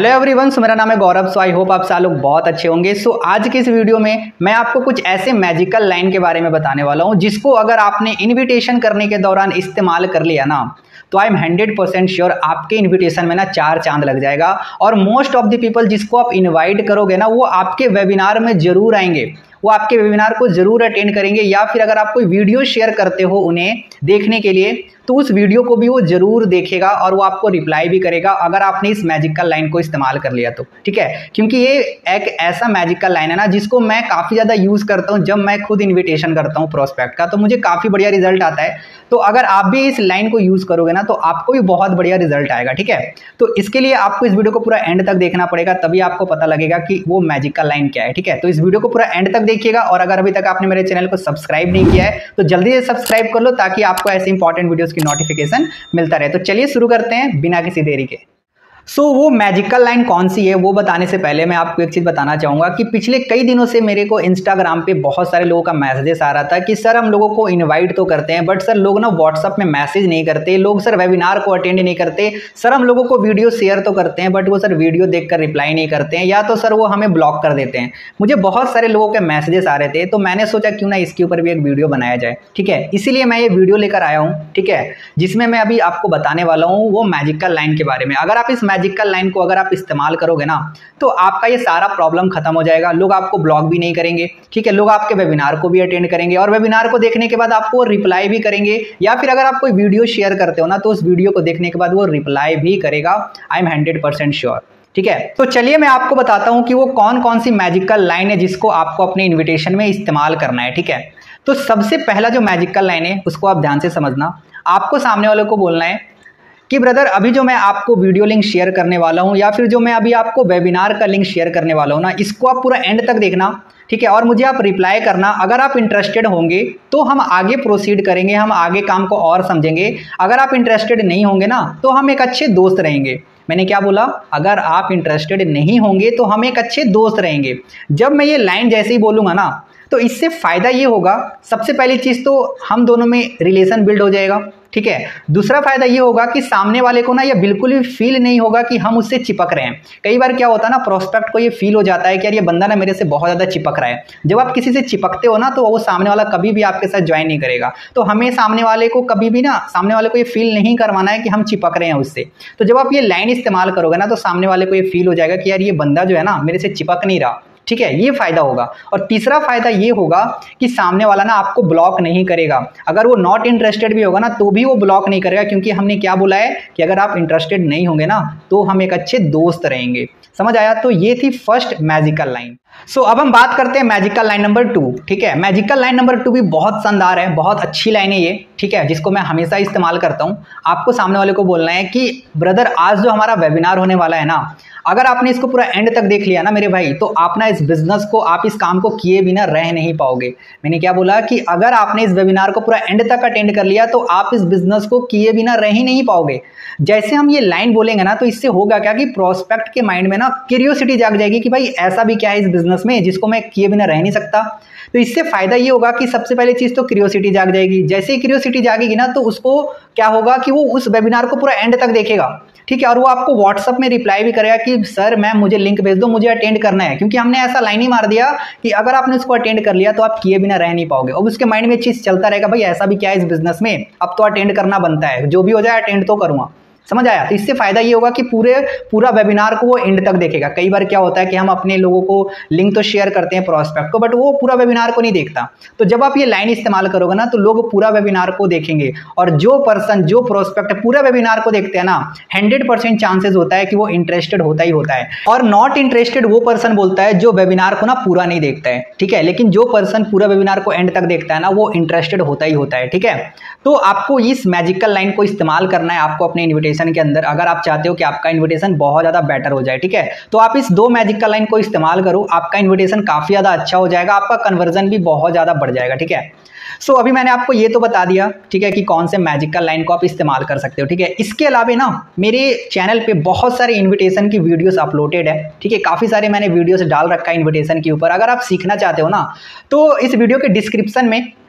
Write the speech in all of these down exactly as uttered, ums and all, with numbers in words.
Hello everyone, सो मेरा नाम है गौरव। सो आई होप आप सब लोग बहुत अच्छे होंगे। सो so, आज के इस वीडियो में मैं आपको कुछ ऐसे मैजिकल लाइन के बारे में बताने वाला हूं जिसको अगर आपने इनविटेशन करने के दौरान इस्तेमाल कर लिया ना तो I am hundred percent sure आपके इनविटेशन में ना चार चांद लग जाएगा। और मोस्ट ऑफ द पीपल जिसको आप इनवाइट करोगे ना वो आपके वेबिनार में जरूर आएंगे, वो आपके वेबिनार को जरूर अटेंड करेंगे, या फिर अगर आप कोई वीडियो शेयर करते हो उन्हें देखने के लिए तो उस वीडियो को भी वो जरूर देखेगा और वो आपको रिप्लाई भी करेगा अगर आपने इस मैजिकल लाइन को इस्तेमाल कर लिया तो। ठीक है, क्योंकि ये एक ऐसा मैजिकल लाइन है ना जिसको मैं काफ़ी ज़्यादा यूज़ करता हूँ। जब मैं खुद इन्विटेशन करता हूँ प्रोस्पेक्ट का तो मुझे काफ़ी बढ़िया रिजल्ट आता है। तो अगर आप भी इस लाइन को यूज़ करोगे ना तो आपको भी बहुत बढ़िया रिजल्ट आएगा। ठीक है, तो इसके लिए आपको इस वीडियो को पूरा एंड तक देखना पड़ेगा, तभी आपको पता लगेगा कि वो मैजिकल लाइन क्या है। ठीक है, तो इस वीडियो को पूरा एंड तक देखिएगा और अगर अभी तक आपने मेरे चैनल को सब्सक्राइब नहीं किया है तो जल्दी से सब्सक्राइब कर लो ताकि आपको ऐसे इंपॉर्टेंट वीडियोस की नोटिफिकेशन मिलता रहे। तो चलिए शुरू करते हैं बिना किसी देरी के। सो so, वो मैजिकल लाइन कौन सी है वो बताने से पहले मैं आपको एक चीज़ बताना चाहूँगा कि पिछले कई दिनों से मेरे को इंस्टाग्राम पे बहुत सारे लोगों का मैसेजेस आ रहा था कि सर हम लोगों को इनवाइट तो करते हैं बट सर लोग ना व्हाट्सअप में मैसेज नहीं करते, लोग सर वेबिनार को अटेंड नहीं करते, सर हम लोगों को वीडियो शेयर तो करते हैं बट वो सर वीडियो देखकर रिप्लाई नहीं करते हैं, या तो सर वो हमें ब्लॉक कर देते हैं। मुझे बहुत सारे लोगों के मैसेजेस आ रहे थे तो मैंने सोचा क्यों ना इसके ऊपर भी एक वीडियो बनाया जाए। ठीक है, इसीलिए मैं ये वीडियो लेकर आया हूँ। ठीक है, जिसमें मैं अभी आपको बताने वाला हूँ वो मैजिकल लाइन के बारे में। अगर आप इस मैजिकल लाइन को अगर आप इस्तेमाल करोगे ना तो आपका ये सारा प्रॉब्लम खत्म हो जाएगा। लोग आपको ब्लॉक भी नहीं करेंगे। ठीक है, लोग आपके वेबिनार को भी अटेंड करेंगे और वेबिनार को देखने के बाद आपको रिप्लाई भी करेंगे, या फिर अगर आप कोई वीडियो शेयर करते हो ना तो उस वीडियो को देखने के बाद वो रिप्लाई भी करेगा। I am hundred percent sure. ठीक है, तो चलिए मैं आपको बताता हूं कि वो कौन कौन सी मैजिकल लाइन है जिसको आपको अपने इन्विटेशन में इस्तेमाल करना है। ठीक है, तो सबसे पहला जो मैजिकल लाइन है उसको आप ध्यान से समझना। आपको सामने वाले को बोलना है कि ब्रदर अभी जो मैं आपको वीडियो लिंक शेयर करने वाला हूं या फिर जो मैं अभी आपको वेबिनार का लिंक शेयर करने वाला हूं ना, इसको आप पूरा एंड तक देखना। ठीक है, और मुझे आप रिप्लाई करना। अगर आप इंटरेस्टेड होंगे तो हम आगे प्रोसीड करेंगे, हम आगे काम को और समझेंगे। अगर आप इंटरेस्टेड नहीं होंगे ना तो हम एक अच्छे दोस्त रहेंगे। मैंने क्या बोला? अगर आप इंटरेस्टेड नहीं होंगे तो हम एक अच्छे दोस्त रहेंगे। जब मैं ये लाइन जैसे ही बोलूँगा ना तो इससे फ़ायदा ये होगा, सबसे पहली चीज़ तो हम दोनों में रिलेशन बिल्ड हो जाएगा। ठीक है, दूसरा फायदा ये होगा कि सामने वाले को ना ये बिल्कुल भी फील नहीं होगा कि हम उससे चिपक रहे हैं। कई बार क्या होता है ना, प्रोस्पेक्ट को ये फील हो जाता है कि यार ये बंदा ना मेरे से बहुत ज़्यादा चिपक रहा है। जब आप किसी से चिपकते हो ना तो वो सामने वाला कभी भी आपके साथ ज्वाइन नहीं करेगा। तो हमें सामने वाले को कभी भी ना सामने वाले को ये फील नहीं करवाना है कि हम चिपक रहे हैं उससे। तो जब आप ये लाइन इस्तेमाल करोगे ना तो सामने वाले को ये फील हो जाएगा कि यार ये बंदा जो है ना मेरे से चिपक नहीं रहा। ठीक है, ये फायदा होगा। और तीसरा फायदा ये होगा कि सामने वाला ना आपको ब्लॉक नहीं करेगा। अगर वो नॉट इंटरेस्टेड भी होगा ना तो भी वो ब्लॉक नहीं करेगा, क्योंकि हमने क्या बोला है कि अगर आप इंटरेस्टेड नहीं होंगे ना तो हम एक अच्छे दोस्त रहेंगे। समझ आया? तो ये थी first magical line. So so, अब हम बात करते हैं मैजिकल लाइन नंबर टू। ठीक है, मैजिकल लाइन नंबर टू भी बहुत शानदार है, बहुत अच्छी लाइन है ये। ठीक है, जिसको मैं हमेशा इस्तेमाल करता हूँ। आपको सामने वाले को बोलना है कि ब्रदर आज जो हमारा वेबिनार होने वाला है ना, अगर आपने इसको पूरा एंड तक देख लिया ना मेरे भाई, तो आप ना इस बिजनेस को, आप इस काम को किए बिना रह नहीं पाओगे। मैंने क्या बोला कि अगर आपने इस वेबिनार को पूरा एंड तक अटेंड कर लिया तो आप इस बिजनेस को किए बिना रह ही नहीं पाओगे। जैसे हम ये लाइन बोलेंगे ना तो इससे होगा क्या कि प्रोस्पेक्ट के माइंड में ना क्यूरियोसिटी जाग जाएगी कि भाई ऐसा भी क्या है इस बिजनेस में जिसको मैं किए बिना रह नहीं सकता। तो इससे फायदा ये होगा कि सबसे पहले चीज तो क्यूरियोसिटी जाग जाएगी। जैसे ही क्यूरियोसिटी जागेगी ना तो उसको क्या होगा कि वो उस वेबिनार को पूरा एंड तक देखेगा। ठीक है, और वो आपको व्हाट्सअप में रिप्लाई भी करेगा कि सर मैम मुझे लिंक भेज दो, मुझे अटेंड करना है। क्योंकि हमने ऐसा लाइन ही मार दिया कि अगर आपने उसको अटेंड कर लिया तो आप किए बिना रह नहीं पाओगे। और उसके माइंड में चीज चलता रहेगा, भाई ऐसा भी क्या है इस बिजनेस में, अब तो अटेंड करना बनता है, जो भी हो जाए अटेंड तो करूंगा। समझ आया? तो इससे फायदा ये होगा कि पूरे पूरा वेबिनार को वो एंड तक देखेगा। कई बार क्या होता है कि हम अपने लोगों को लिंक तो शेयर करते हैं प्रोस्पेक्ट को, बट वो पूरा वेबिनार को नहीं देखता। तो जब आप ये लाइन इस्तेमाल करोगे ना तो लोग पूरा वेबिनार को देखेंगे, और जो पर्सन जो प्रोस्पेक्ट पूरा वेबिनार को देखते हैं ना हंड्रेड परसेंट चांसेस होता है कि वो इंटरेस्टेड होता ही होता है। और नॉट इंटरेस्टेड वो पर्सन बोलता है जो वेबिनार को ना पूरा नहीं देखता है। ठीक है, लेकिन जो पर्सन पूरा वेबिनार को एंड तक देखता है ना वो इंटरेस्टेड होता ही होता है। ठीक है, तो आपको इस मैजिकल लाइन को इस्तेमाल करना है आपको अपने इन्विटेशन के अंदर, अगर आप चाहते हो कि आपका इन्विटेशन बहुत ज्यादा बेटर हो जाए। ठीक है, तो आप इस दो मैजिकल लाइन को इस्तेमाल करो, आपका इन्विटेशन काफी ज्यादा अच्छा हो जाएगा, आपका कन्वर्जन भी बहुत ज्यादा बढ़ जाएगा। ठीक है, सो so, अभी मैंने आपको ये तो बता दिया। ठीक है, कि कौन से मैजिकल लाइन को आप इस्तेमाल कर सकते हो। ठीक है, इसके अलावा ना मेरे चैनल पे बहुत सारे इन्विटेशन की वीडियोस अपलोडेड है। ठीक है, काफी सारे मैंने वीडियोस डाल रखा है इन्विटेशन के ऊपर। अगर आप सीखना चाहते हो ना तो इस वीडियो के डिस्क्रिप्शन में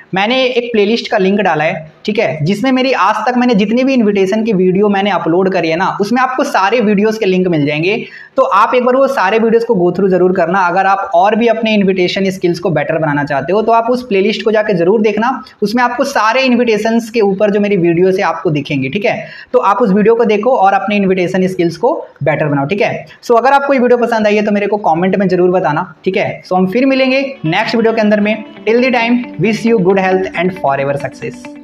मैंने एक प्लेलिस्ट का लिंक डाला है, ठीक है, जिसमें मेरी आज तक मैंने जितनी भी इनविटेशन की वीडियो मैंने अपलोड करी है ना, उसमें आपको सारे वीडियोस के लिंक मिल जाएंगे। तो आप एक बार वो सारे वीडियोस को गो थ्रू जरूर करना। अगर आप और भी अपने इनविटेशन स्किल्स को बेटर बनाना चाहते हो तो आप उस प्लेलिस्ट को जाकर जरूर देखना। उसमें आपको सारे इन्विटेशंस के ऊपर जो मेरी वीडियोस है आपको दिखेंगे, ठीक है। तो आप उस वीडियो को देखो और अपने इन्विटेशन स्किल्स को बेटर बनाओ, ठीक है। सो अगर आपको ये वीडियो पसंद आई है तो मेरे को कॉमेंट में जरूर बताना, ठीक है। सो हम फिर मिलेंगे नेक्स्ट वीडियो के अंदर में। Till the time wish you good health and forever success.